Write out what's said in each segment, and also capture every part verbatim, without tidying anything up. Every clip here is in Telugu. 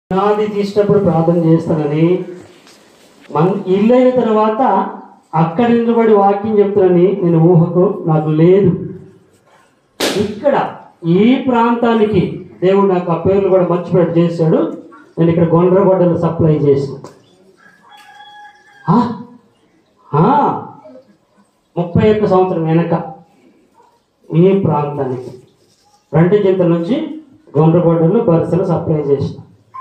నాది తీసినప్పుడు ప్రార్థన చేస్తానని మన ఇల్లు అయిన తర్వాత అక్కడ నిలబడి వాక్యం చెప్తానని నేను ఊహకు నాకు లేదు. ఇక్కడ ఈ ప్రాంతానికి దేవుడు నాకు ఆ పేర్లు కూడా మర్చిపెట్టి చేశాడు. నేను ఇక్కడ గొండ్రగొడ్డలు సప్లై చేసిన ముప్పై ఒక్క సంవత్సరం వెనక ఈ ప్రాంతానికి రెంటి చింత నుంచి గొండ్రగొడ్డలు బరిసెలు సప్లై చేసిన.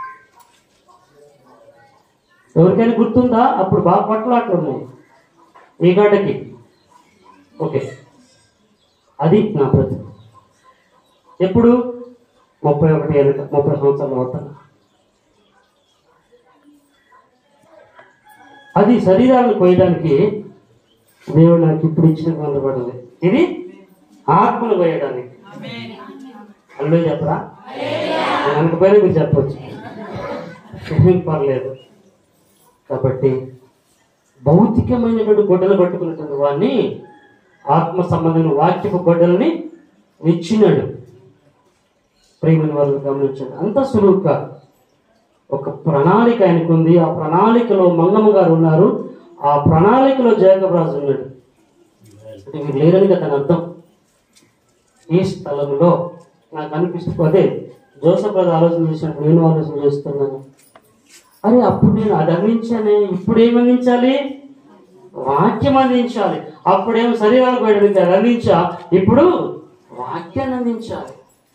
ఎవరికైనా గుర్తుందా? అప్పుడు బాగా పట్లాట్లు ఉన్నాయి ఈ గడ్డకి. ఓకే, అది నా ప్రతి ఎప్పుడు ముప్పై ఒకటి వెనక ముప్పై సంవత్సరాలు అవుతాను. అది శరీరాలను కోయడానికి దేవుడు నాకు ఇప్పుడు ఇచ్చిన పొందబడదు. ఇది ఆత్మను కోయడానికి. అల్లు చెప్పరా? అనుకుపోయినా మీరు చెప్పవచ్చు, ఏం పర్లేదు. కాబట్టి భౌతికమైనటువంటి గొడ్డలు పట్టుకున్నటువంటి వాడిని ఆత్మ సంబంధమైన వాక్యపు గొడ్డలని ఇచ్చినాడు. ప్రేమని వాళ్ళు గమనించండి. అంత సులువుగా ఒక ప్రణాళిక ఆయనకు ఉంది. ఆ ప్రణాళికలో మంగమ్మ గారు ఉన్నారు. ఆ ప్రణాళికలో జయకబ్ రాజు ఉన్నాడు. అంటే మీరు లేరని కదా దాని అర్థం. ఈ స్థలంలో నాకు అనిపిస్తూ అదే జోసఫ్ రాజు ఆలోచన చేసినప్పుడు నేను ఆలోచన చేస్తున్నాను. అరే అప్పుడు నేను అది అందించానే, ఇప్పుడు ఏమి అందించాలి? వాక్యం అందించాలి. అప్పుడేమో శరీరాలు బయటకి అది అందించా, ఇప్పుడు వాక్యాన్ని అందించాలి.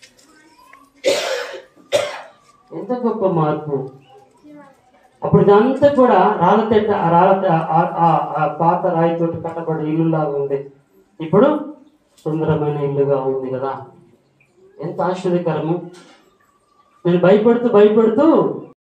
ఎంత గొప్ప మార్పు! అప్పుడు ఇదంతా కూడా రాళ్ళ తెట్ట రాళ్ళ పాత రాయితోటి కట్టబడి ఇల్లులాగా ఉంది. ఇప్పుడు సుందరమైన ఇల్లుగా ఉంది కదా. ఎంత ఆశ్చర్యకరము! నేను భయపడుతూ భయపడుతూ